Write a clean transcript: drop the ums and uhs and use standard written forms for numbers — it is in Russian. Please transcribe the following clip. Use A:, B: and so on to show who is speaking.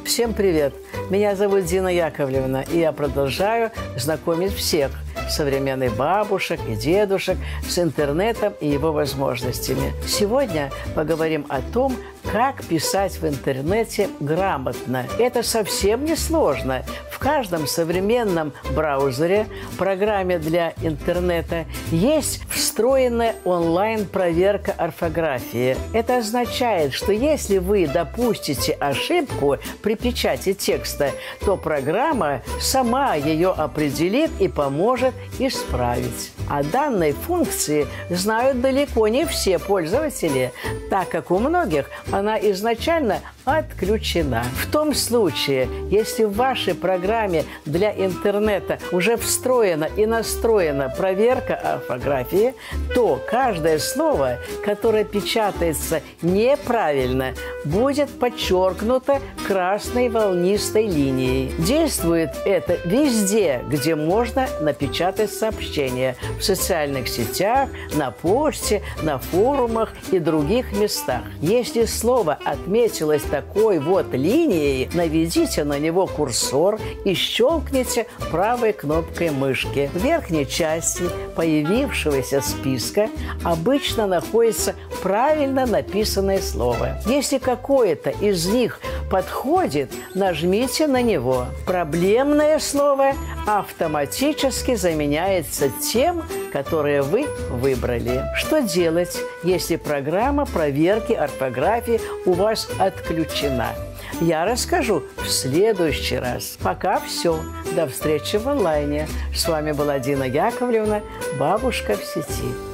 A: Всем привет! Меня зовут Зина Яковлевна, и я продолжаю знакомить всех современных бабушек и дедушек с интернетом и его возможностями. Сегодня поговорим о том, как писать в интернете грамотно. Это совсем не сложно. В каждом современном браузере, программе для интернета, есть встроенная онлайн-проверка орфографии. Это означает, что если вы допустите ошибку при печати текста, то программа сама ее определит и поможет исправить. О данной функции знают далеко не все пользователи, так как у многих она изначально отключена. В том случае, если в вашей программе для интернета уже встроена и настроена проверка орфографии, то каждое слово, которое печатается неправильно, будет подчеркнуто красной волнистой линией. Действует это везде, где можно напечатать сообщение – в социальных сетях, на почте, на форумах и других местах. Если слово отметилось такой вот линией, наведите на него курсор и щелкните правой кнопкой мышки. В верхней части появившегося списка обычно находится правильно написанное слово. Если какое-то из них подходит, нажмите на него. Проблемное слово автоматически заменяется тем, которое вы выбрали. Что делать, если программа проверки орфографии у вас отключена? Я расскажу в следующий раз. Пока все. До встречи в онлайне. С вами была Дина Яковлевна, бабушка в сети.